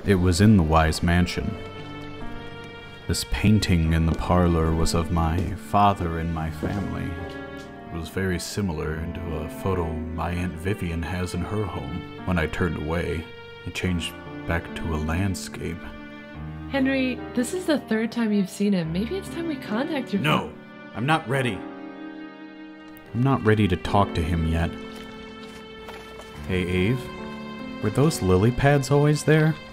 It was in the Wise Mansion. This painting in the parlor was of my father and my family. It was very similar to a photo my Aunt Vivian has in her home. When I turned away, it changed back to a landscape. Henry, this is the third time you've seen him. Maybe it's time we contact your No, I'm not ready. I'm not ready to talk to him yet. Hey, Ave, were those lily pads always there?